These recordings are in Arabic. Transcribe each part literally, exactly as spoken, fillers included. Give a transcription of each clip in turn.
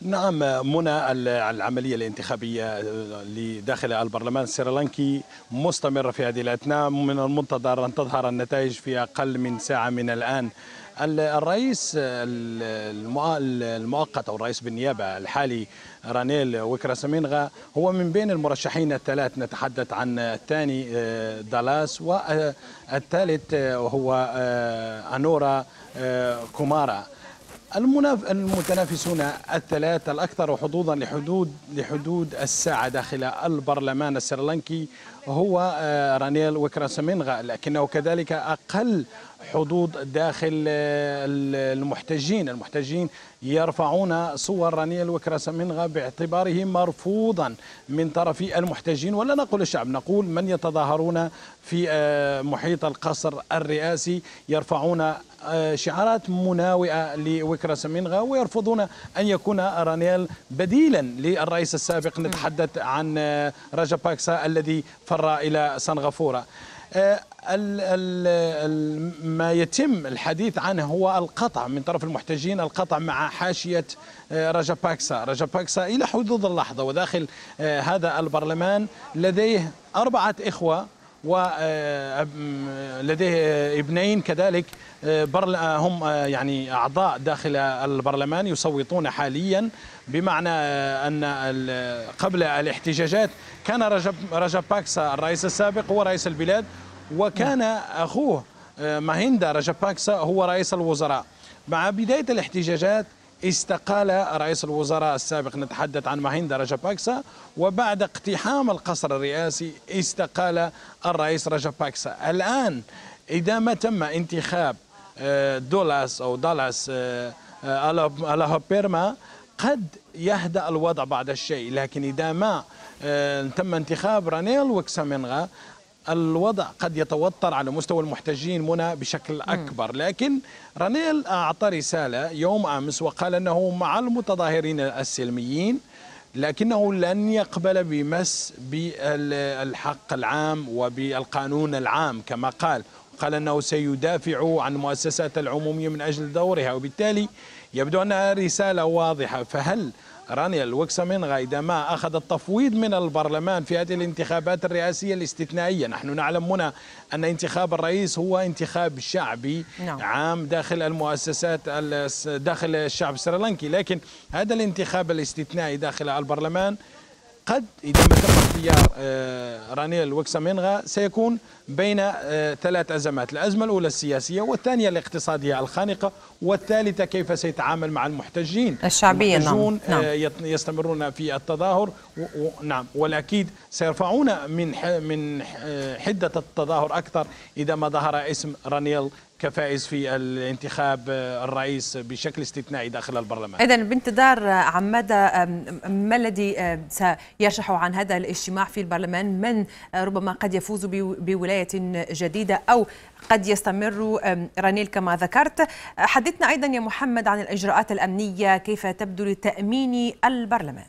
نعم منى، العملية الانتخابية لداخل البرلمان السريلانكي مستمرة في هذه الأثناء. من المنتظر أن تظهر النتائج في أقل من ساعة من الآن. الرئيس المؤقت أو الرئيس بالنيابة الحالي رانيل ويكراسامينغا هو من بين المرشحين الثلاث. نتحدث عن الثاني دالاس، والثالث هو أنورا كومارا. المتنافسون الثلاث الأكثر حظوظا لحدود لحدود الساعة داخل البرلمان السريلانكي هو رانيل ويكراسامينغا، لكنه كذلك أقل حظوظ داخل المحتجين. المحتجين يرفعون صور رانيل ويكراسامينغا باعتباره مرفوضا من طرف المحتجين، ولا نقول الشعب، نقول من يتظاهرون في محيط القصر الرئاسي يرفعون شعارات مناوئة لويكراسامينغا ويرفضون أن يكون رانيل بديلا للرئيس السابق. نتحدث عن راجاباكسا الذي فر إلى سنغافورة. ما يتم الحديث عنه هو القطع من طرف المحتجين، القطع مع حاشية راجاباكسا. راجاباكسا إلى حدود اللحظة وداخل هذا البرلمان لديه أربعة إخوة ولديه ابنين كذلك هم يعني أعضاء داخل البرلمان يصوتون حاليا، بمعنى أن قبل الاحتجاجات كان راجاباكسا الرئيس السابق هو رئيس البلاد، وكان أخوه ماهيندا راجاباكسا هو رئيس الوزراء. مع بداية الاحتجاجات استقال رئيس الوزراء السابق، نتحدث عن ماهيندا راجاباكسا، وبعد اقتحام القصر الرئاسي استقال الرئيس راجاباكسا. الآن إذا ما تم انتخاب دولاس أو دالاس ألاهوبيرما قد يهدأ الوضع بعض الشيء، لكن إذا ما تم انتخاب رانيل ويكراسامينغا الوضع قد يتوتر على مستوى المحتجين منى بشكل أكبر. لكن رانيل أعطى رسالة يوم أمس وقال أنه مع المتظاهرين السلميين، لكنه لن يقبل بمس بالحق العام وبالقانون العام كما قال. قال أنه سيدافع عن المؤسسات العمومية من أجل دورها، وبالتالي يبدو أنها رسالة واضحة. فهل رانيل ويكراسامينغا إذا ما أخذ التفويض من البرلمان في هذه الانتخابات الرئاسية الاستثنائية، نحن نعلم هنا أن انتخاب الرئيس هو انتخاب شعبي نعم. عام داخل المؤسسات داخل الشعب السريلانكي، لكن هذا الانتخاب الاستثنائي داخل البرلمان قد إذا ما تم اختيار رانيل ويكراسامينغا سيكون بين ثلاث أزمات: الأزمة الأولى السياسية، والثانية الاقتصادية الخانقة، والثالثة كيف سيتعامل مع المحتجين الشعبية. المحتجون نعم. يستمرون في التظاهر، نعم، والأكيد سيرفعون من من حدة التظاهر أكثر إذا ما ظهر اسم رانيل كفائز في الانتخاب الرئيس بشكل استثنائي داخل البرلمان. إذن بانتظار عن مدى ما الذي سيرشح عن هذا الاجتماع في البرلمان، من ربما قد يفوز بولاية جديدة أو قد يستمر رانيل كما ذكرت. حدثنا أيضا يا محمد عن الإجراءات الأمنية، كيف تبدو لتأمين البرلمان؟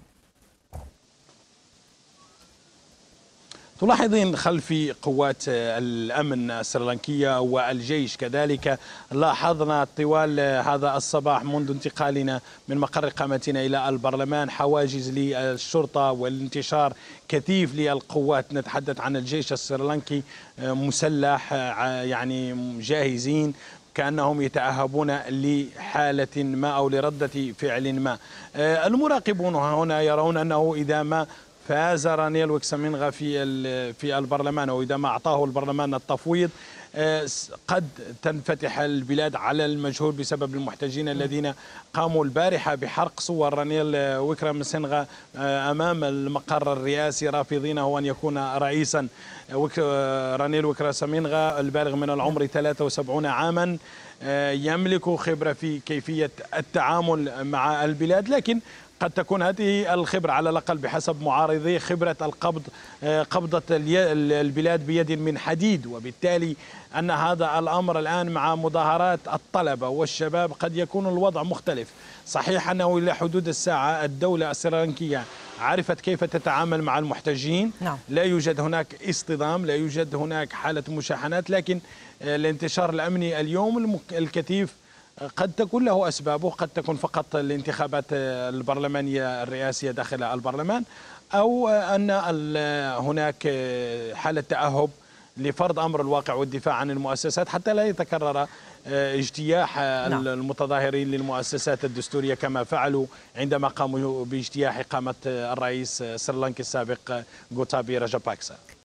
تلاحظين خلفي قوات الأمن السريلانكية والجيش كذلك. لاحظنا طوال هذا الصباح منذ انتقالنا من مقر إقامتنا إلى البرلمان حواجز للشرطة والانتشار كثيف للقوات. نتحدث عن الجيش السريلانكي مسلح، يعني جاهزين كأنهم يتأهبون لحالة ما أو لردة فعل ما. المراقبون هنا يرون أنه إذا ما فاز رانيل ويكراسامينغا في في البرلمان، وإذا ما أعطاه البرلمان التفويض قد تنفتح البلاد على المجهول بسبب المحتجين الذين قاموا البارحة بحرق صور رانيل ويكراسامينغا أمام المقر الرئاسي رافضينه أن يكون رئيسا. رانيل ويكراسامينغا البالغ من العمر ثلاثة وسبعين عاما، يملك خبرة في كيفية التعامل مع البلاد، لكن قد تكون هذه الخبرة على الأقل بحسب معارضيه خبرة القبض قبضة البلاد بيد من حديد، وبالتالي أن هذا الأمر الآن مع مظاهرات الطلبة والشباب قد يكون الوضع مختلف. صحيح أنه إلى حدود الساعة الدولة السريلانكية عرفت كيف تتعامل مع المحتجين. نعم. لا يوجد هناك اصطدام، لا يوجد هناك حالة مشاحنات، لكن الانتشار الأمني اليوم الكثيف قد تكون له أسبابه، قد تكون فقط الانتخابات البرلمانية الرئاسية داخل البرلمان، أو أن هناك حالة تأهب لفرض أمر الواقع والدفاع عن المؤسسات حتى لا يتكرر اجتياح المتظاهرين للمؤسسات الدستورية كما فعلوا عندما قاموا باجتياح إقامة الرئيس السريلانكي السابق غوتابي راجاباكسا.